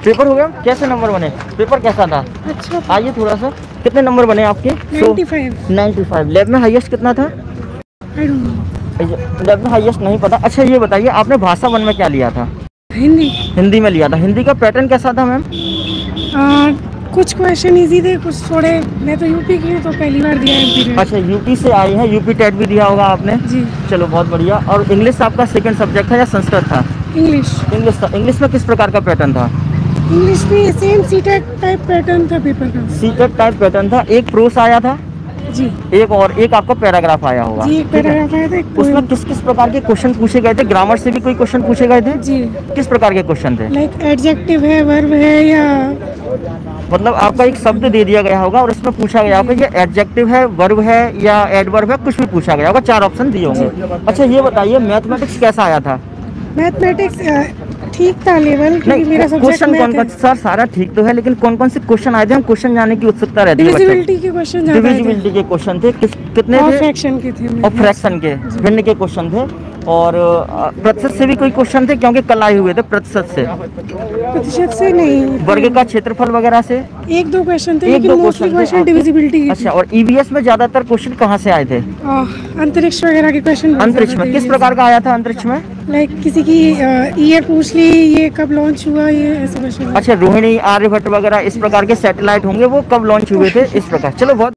Paper हो गया? कैसे नंबर बने? पेपर कैसा था? अच्छा। आइए थोड़ा सा, कितने नंबर बने आपके? 95। 95। लैब में हाईएस्ट कितना था? I don't know. लैब में हाईएस्ट नहीं पता। अच्छा ये बताइए, आपने भाषा 1 में क्या लिया था? हिंदी। हिंदी में लिया था। हिंदी का पैटर्न कैसा था मैम? कुछ क्वेश्चन इजी थे, कुछ थोड़े। मैं तो यूपी की हूँ तो पहली बार दिया है। अच्छा, यूपी से आई हैं, यूपी टेट भी दिया होगा आपने? जी। चलो बहुत बढ़िया। और इंग्लिश आपका सेकंड सब्जेक्ट था या संस्कृत था? इंग्लिश। इंग्लिश था। इंग्लिश में किस प्रकार का पैटर्न था? इंग्लिश में सेम सीटेट टाइप पैटर्न था पेपर का। सीटेट टाइप पैटर्न था। एक प्रोस आया था जी। एक आपका पैराग्राफ आया होगा। जी, एक पैराग्राफ आया था, एक उसमें पोएम। किस किस प्रकार के क्वेश्चन पूछे गए थे? ग्रामर से भी कोई क्वेश्चन पूछे गए थे? जी। किस प्रकार के क्वेश्चन थे? लाइक एडजेक्टिव है, वर्ब है, या मतलब आपका एक शब्द दे दिया गया होगा और उसमें पूछा गया होगा ये एडजेक्टिव है, वर्ब है या एडवर्ब है, कुछ भी पूछा गया होगा। 4 ऑप्शन दिए होंगे। अच्छा ये बताइए, मैथमेटिक्स कैसा आया था? मैथमेटिक्स ठीक था लेवल, क्योंकि मेरा सब्जेक्ट क्वेश्चन मैथ कौन है। सर सारा ठीक तो है, लेकिन कौन कौन से क्वेश्चन आए थे? हम क्वेश्चन जानने की उत्सुकता रहती है। डिविजिबिलिटी के क्वेश्चन ज्यादा आए थे। डिविजिबिलिटी के क्वेश्चन थे। कितने और थे? फ्रैक्शन के थे। और फ्रैक्शन के, भिन्न के क्वेश्चन थे। और प्रतिशत से भी कोई क्वेश्चन थे, क्योंकि कल आए हुए थे प्रतिशत से। प्रतिशत से नहीं। वर्ग का क्षेत्रफल वगैरह से 1-2 क्वेश्चन थे, एक लेकिन दो मोस्टली क्वेश्चन क्वेश्चन डिविजिबिलिटी के अच्छा, और ईवीएस में ज्यादातर क्वेश्चन कहाँ से आए थे? अंतरिक्ष वगैरह के क्वेश्चन। अंतरिक्ष में किस प्रकार का आया था? अंतरिक्ष में लाइक किसी की ईयर पूछ ली, ये कब लॉन्च हुआ, ये ऐसे क्वेश्चन। अच्छा, रोहिणी, आर्यभट्ट वगैरह इस प्रकार के सैटेलाइट होंगे, वो कब लॉन्च हुए थे, इस प्रकार। चलो बहुत